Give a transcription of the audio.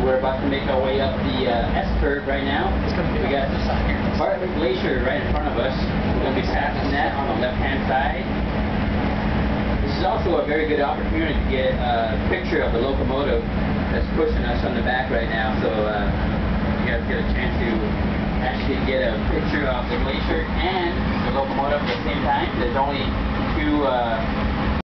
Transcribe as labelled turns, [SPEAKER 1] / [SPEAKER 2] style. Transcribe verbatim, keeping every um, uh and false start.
[SPEAKER 1] we're about to make our way up the uh, S-curve right now. We got part of the glacier right in front of us. We're going to be passing that on the left-hand side. This is also a very good opportunity to get a picture of the locomotive that's pushing us on the back right now. So uh, you guys get a chance to actually get a picture of the glacier and the locomotive at the same time. There's only two uh,